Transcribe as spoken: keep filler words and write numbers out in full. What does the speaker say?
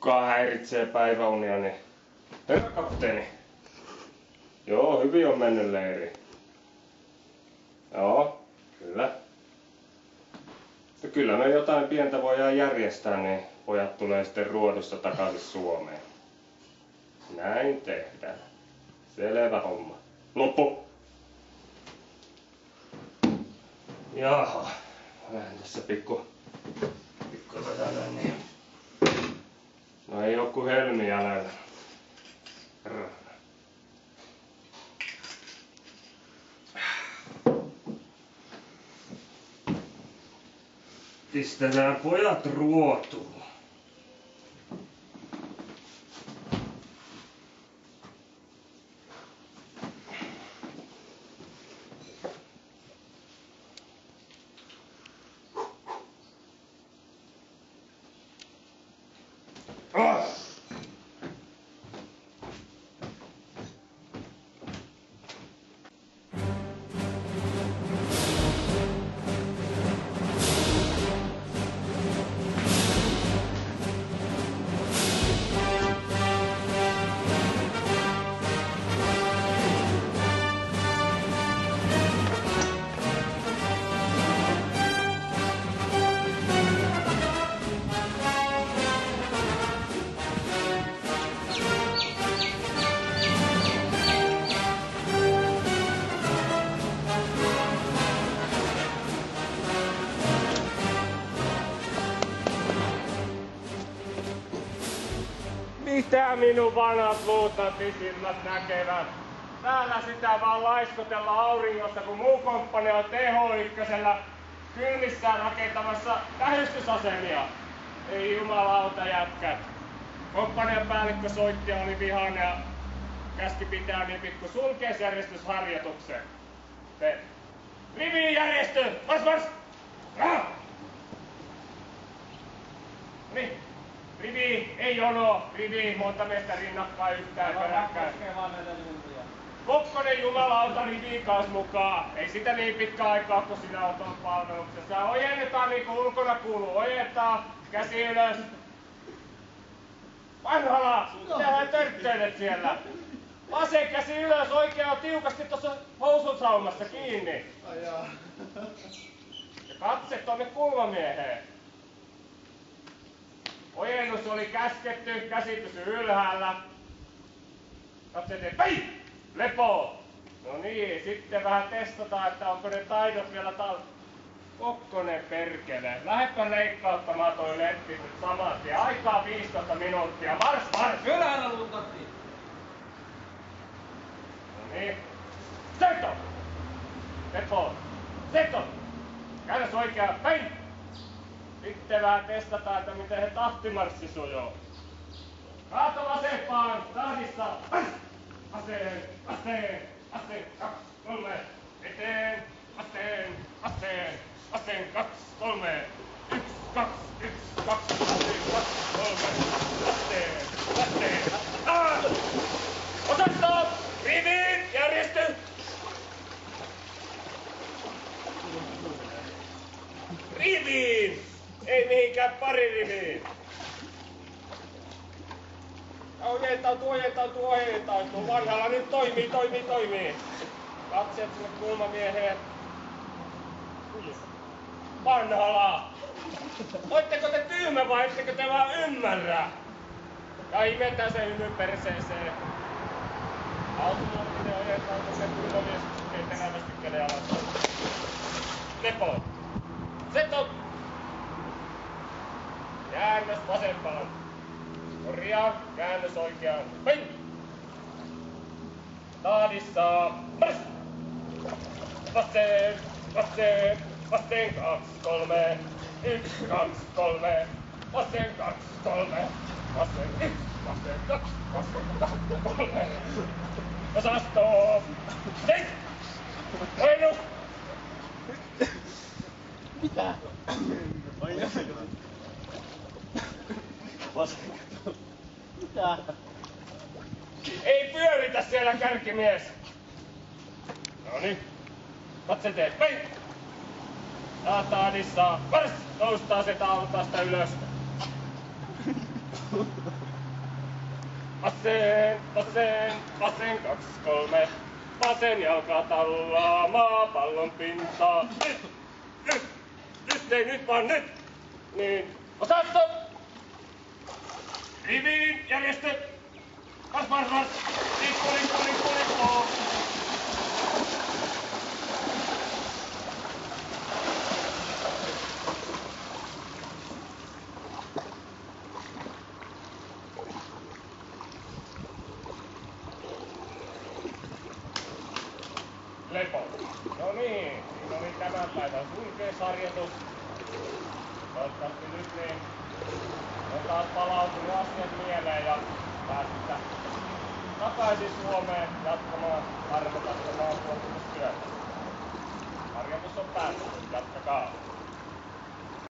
kukaan häiritsee päiväunia, niin... Herra kapteeni. Joo, hyvin on mennyt leiri. Joo, kyllä. Ja kyllä me jotain pientä voidaan järjestää, niin pojat tulee sitten ruodussa takaisin Suomeen. Näin tehdään. Selvä homma. Loppu. Jaha. Vähän tässä pikku... Pikku tätä niin. No ei oo ku helmi jäljellä. Pistetään pojat ruotuun. Ah! Mitä minun vanhat luutnantisilmät näkevät? Täällä sitä vaan laiskotella auringossa, kun muu komppani on T H ykkösellä kylmissään rakentamassa tähystysasemia. Ei jumalauta jätkät. Komppanian päällikkö soitti ja oli vihainen ja käski pitää niin pikku sulkeisjärjestysharjoituksen. Te. Riviin järjestö! Mars mars! Ah! Niin. Rivi, ei jono, rivi, monta miestä rinnakkain yhtään peräkkäin. Kokkonen jumalauta riviin kanssa mukaan. Ei sitä niin pitkä aikaa, kun sinä olet ollut palveluksessa. Ojennetaan niin kuin ulkona kuuluu. Ojentaa, käsi ylös. Vanhala, sinähän törtteilet siellä. Vasen käsi ylös, oikea on tiukasti tuossa housun saumassa kiinni. Ja katse tuonne kulmamieheen. Ojennus oli käsketty, käsi pysyi ylhäällä. Katse teet, päin! Lepo! No niin, sitten vähän testataan, että onko ne taidot vielä tal... Kokkonen perkele. Lähdepä leikkauttamaan toi letti nyt saman tien. Aikaa viisitoista minuuttia. Mars, mars! Ylhäällä luutatti! No niin. Seto! Lepo! Seto! Käännös oikeaan, päin! Sitten vähän testataan, että miten he tahtimarssi sujuu. Kaato vasempaan, tahdissa. Aseen, aseen, aseen, kaksi, kolme. Eteen, aseen, aseen, aseen, kaksi, kolme. Yksi, kaksi, yksi, kaksi, aseen, kaksi, kolme. Aseen, aseen, ah! Osasto! Riviin, järjesty! Riviin! Ei mihinkään pari riviin. Ojentautuu, ojentautuu, ojentautuu. Vanhalla nyt toimii, toimii, toimii. Katseet sinne kulmamieheen. Vanhala! Oitteko te tyhmä vai ettekö te vaan ymmärrä? Ja imetään se hymyn perseeseen. Automaattinen ojentautuu se kulmamies. Ei terävästi käden alas. Lepo. Seto! Käännös vasempaan. Korjaa, käännös oikeaan. Hei! Tahdissa. Mars! Vasen, vasen, vasen, kaksi, kolme. Yksi, kaksi, kolme. Vasen, kaksi, kolme. Vasen, yksi, vasen, kaksi, vasen, kaksi, kolme. Osasto! Hei! Ojennu! Mitä? Mitä? Ei pyöritä siellä, kärkimies! Noniin. Katse teet. Päin! Tahdissa. Mars! Noustaa se taulutasta ylös. Vasen, vasen, vasen, kaksi, kolme. Vasen jalka tallaa maapallon pintaa. Nyt, nyt, nyt, ei nyt vaan nyt. Niin, osasto. Riviin, järjestö. Mars, mars, mars. Liikku, liikku, liikku, liikku. Lepo. No niin, siinä oli tämän päivän sulkeusharjoitus. Toivottavasti nyt niin on taas palautunut asiat mieleen ja pääsette takaisin Suomeen jatkamaan arvokasta maanpuolustustyötä. Harjoitus on päättynyt, jatkakaa.